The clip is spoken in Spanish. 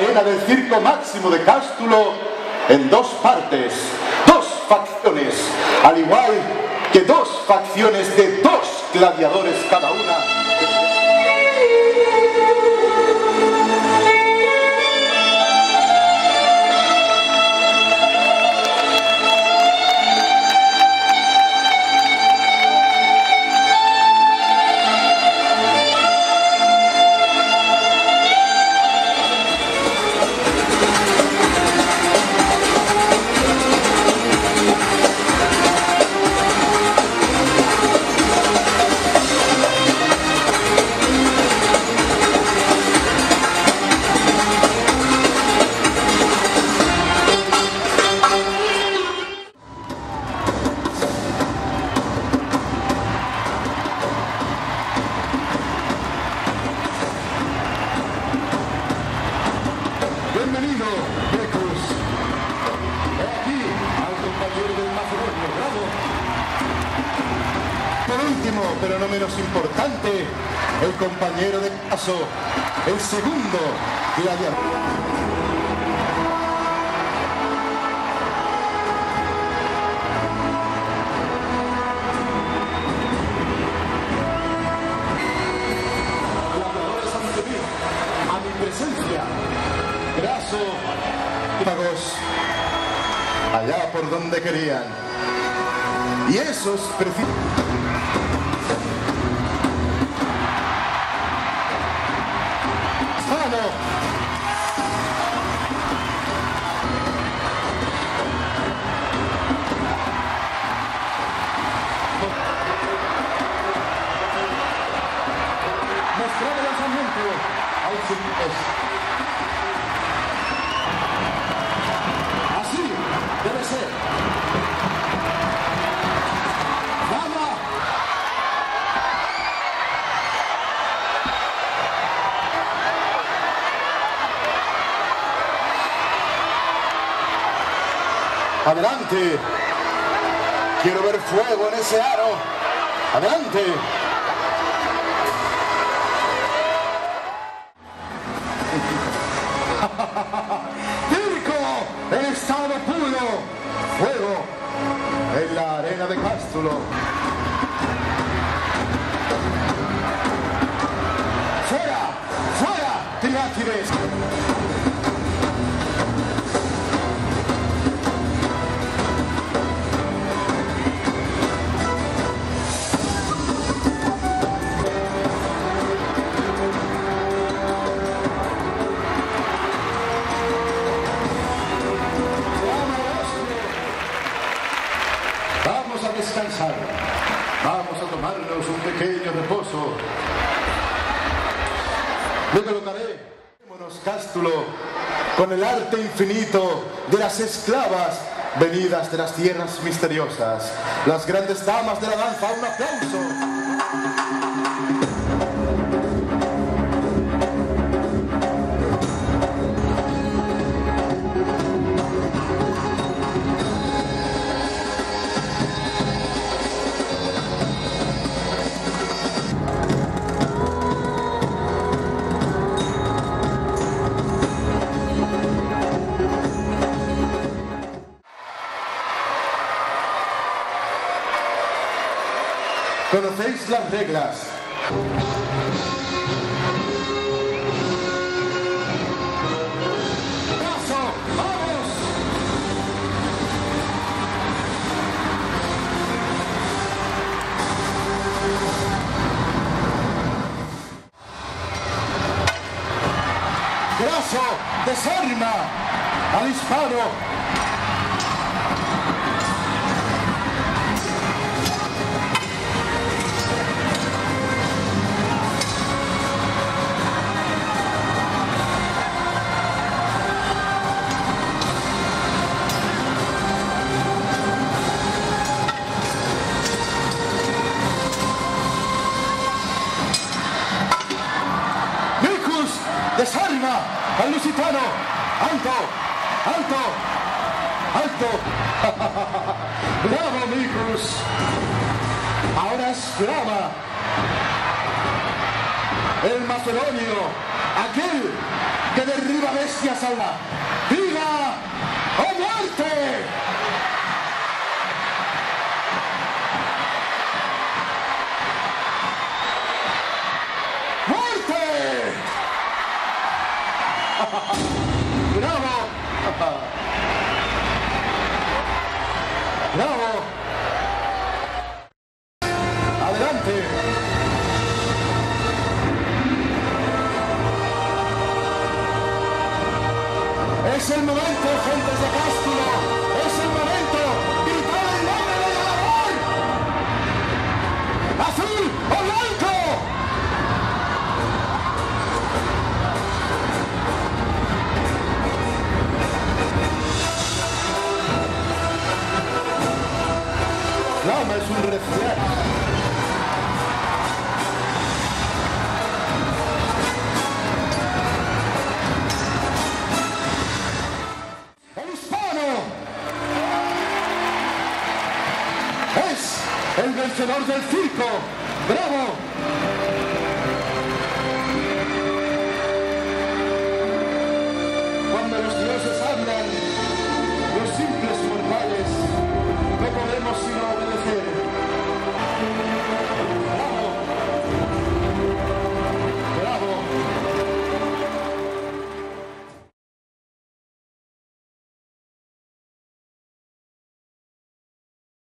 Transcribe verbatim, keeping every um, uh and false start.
arena del Circo Máximo de Cástulo en dos partes, dos facciones, al igual que dos facciones de dos gladiadores cada una. Bienvenido, Becus. He aquí al compañero del Macedonio, bravo. Por último, pero no menos importante, el compañero de paso, el segundo gladiador. Presencia. Graso, pagos, allá por donde querían. Y eso es preciso. Mostrar el lanzamiento al subes. Así debe ser. ¡Vamos! Adelante. Quiero ver fuego en ese aro. Adelante. ¡Circo! ¡Estado puro! Fuego en la arena de Cástulo. ¡Fuera! ¡Fuera! ¡Tirátides! Vamos a descansar. Vamos a tomarnos un pequeño reposo. Me colocaré, vámonos, Cástulo, con el arte infinito de las esclavas venidas de las tierras misteriosas. Las grandes damas de la danza, un aplauso. ¿Conocéis las reglas? ¡Paso! ¡Vamos! Graso desarma al hispano. Desarma al lusitano. ¡Alto! ¡Alto! ¡Alto! ¡Bravo, Micus! Ahora exclama el macedonio, aquel que derriba bestias. bestia salva. ¡Vida o muerte! ¡Muerte! ¡Bravo! ¡Bravo! ¡Adelante! Es el momento, gentes de Cástulo. Es el momento. ¡Gritad el nombre del ganador! ¡Azul o blanco! Flama es un reflejo. Es el vencedor del circo. ¡Bravo!